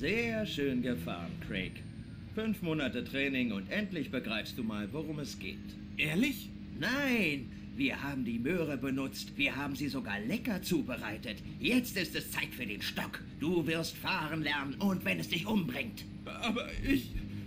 Sehr schön gefahren, Craig. 5 Monate Training und endlich begreifst du mal, worum es geht. Ehrlich? Nein, wir haben die Möhre benutzt. Wir haben sie sogar lecker zubereitet. Jetzt ist es Zeit für den Stock. Du wirst fahren lernen und wenn es dich umbringt. Aber ich...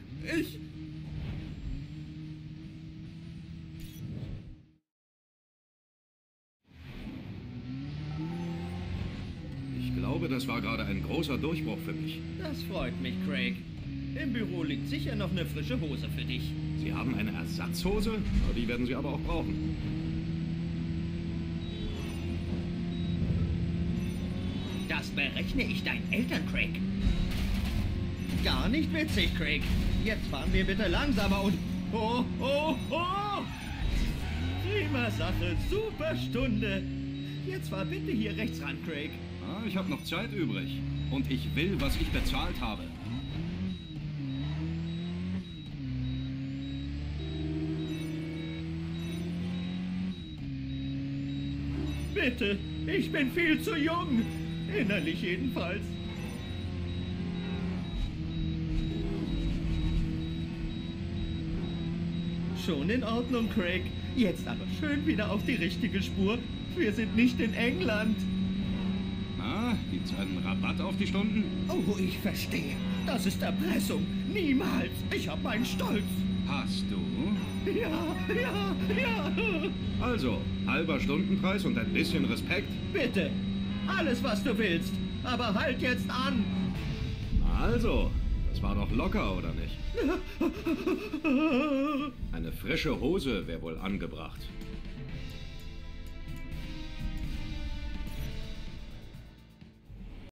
Ich glaube, das war gerade ein großer Durchbruch für mich. Das freut mich, Craig. Im Büro liegt sicher noch eine frische Hose für dich. Sie haben eine Ersatzhose? Na, die werden Sie aber auch brauchen. Das berechne ich deinen Eltern, Craig. Gar nicht witzig, Craig. Jetzt fahren wir bitte langsamer und... Oh, oh, oh! Prima Sache, super Stunde. Jetzt fahr bitte hier rechts ran, Craig. Ah, ich habe noch Zeit übrig. Und ich will, was ich bezahlt habe. Bitte, ich bin viel zu jung. Innerlich jedenfalls. Schon in Ordnung, Craig. Jetzt aber schön wieder auf die richtige Spur. Wir sind nicht in England. Na, gibt's einen Rabatt auf die Stunden? Oh, ich verstehe. Das ist Erpressung. Niemals. Ich hab meinen Stolz. Hast du? Ja, ja, ja. Also, halber Stundenpreis und ein bisschen Respekt? Bitte. Alles, was du willst. Aber halt jetzt an. Also, das war doch locker, oder nicht? Eine frische Hose wäre wohl angebracht.